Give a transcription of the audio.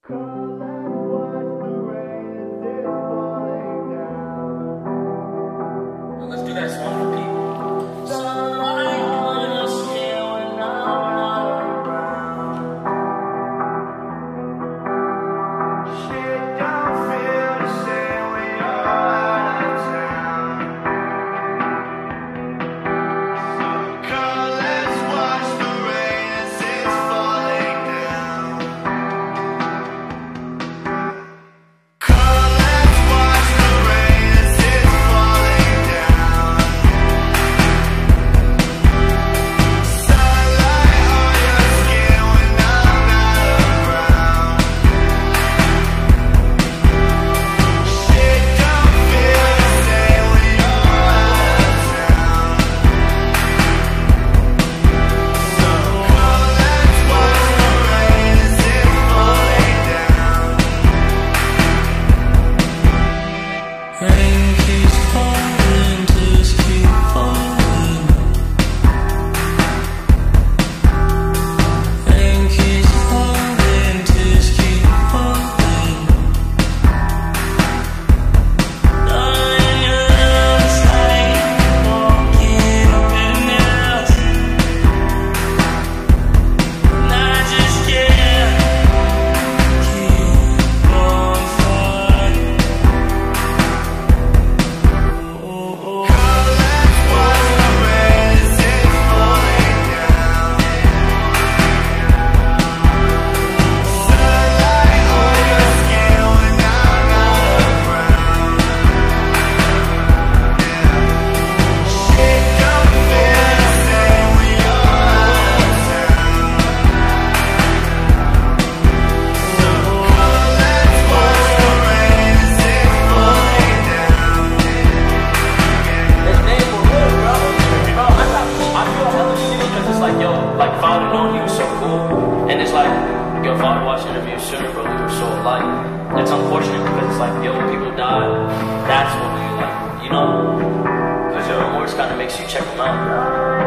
Let's do that song for people. Your father watched interviews sooner, but we were so alike. It's unfortunate because it's like, yo, when people die, that's when we like, you know, because your remorse kind of makes you check them out.